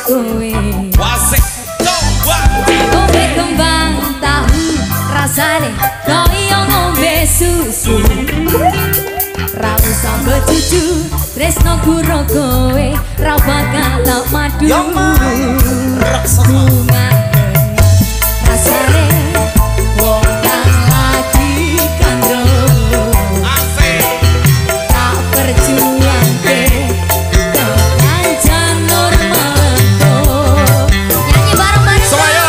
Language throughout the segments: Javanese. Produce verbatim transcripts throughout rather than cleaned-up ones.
kowe. Wasik coba. Ngombe kembang tahu rasane kaya ngombe susu. Ra usah becucu tresno kuro kowe ra bakal tak madu. Bunga rasane wong kang lagi kandro tak perjuangke kancan normal. Nyanyi bareng-bareng semuanya.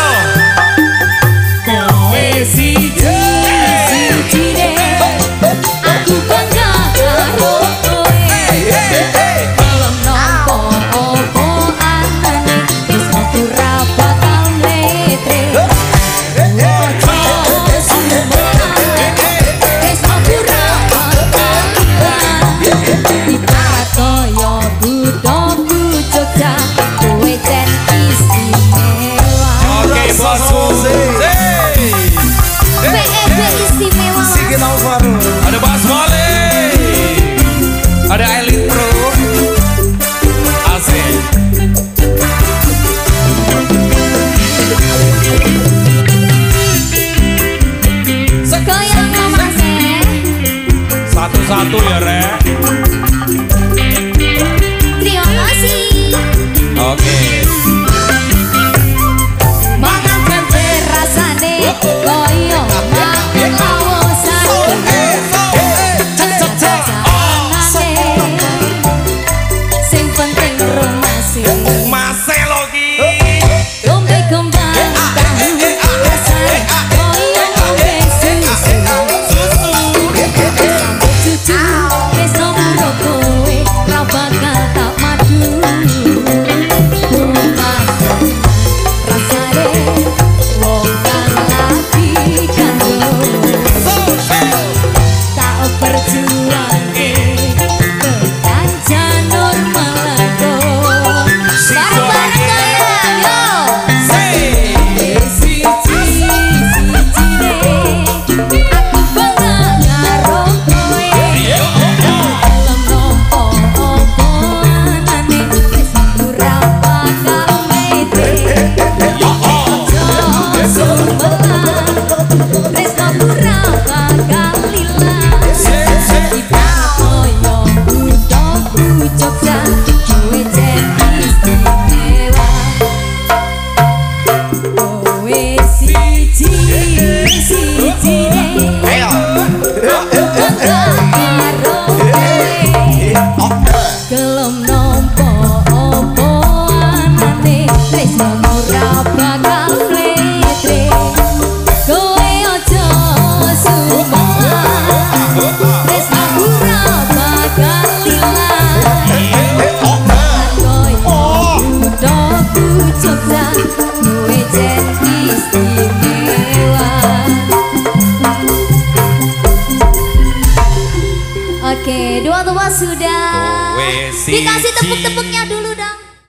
kowe siji sijine aku bangga karo kowe. Kalau nampa opo anane wis aku ra bakal mletre. Ojo sumpah wis aku ra bakal ibarat kaya budoku Jogja kowe jen istimewa. Oke bosku. B E B istimewa. Ada Bas Mole, ada Elite Pro, asik. Goyang mama seh. Satu-satu ya Rek. Terima kasih. Oke. Mangan kente rasane koyo mangan awosane. Sing penting rumase. Masih logi. Ngombe kembang tahu rasane koyo ngombe susu. Sampai cucu wis nomor kowe ra bakal tak madu. Rasane wong kang lagi kandro tak perjuangke kancan normal aku. Bareng-bareng kaya yo. Siji sijine aku bangga karo kowe. Dalam nompo opo anane wis ora bakal mete. Ojo sumpah tresno ora bakal ilang. Ibarat koyo budoku Jogja kowe jen istimewa. Kowe siji sijine aku bangga karo kowe. Gelem nampa opo anane tresno ora bakal mletre. Kowe ojo sumpah tresno ora bakal ilang. Koyo budoku Jogja kowe jen istimewa. Oke, dua tua sudah. Kowe Dikasih siji. tepuk-tepuknya dulu.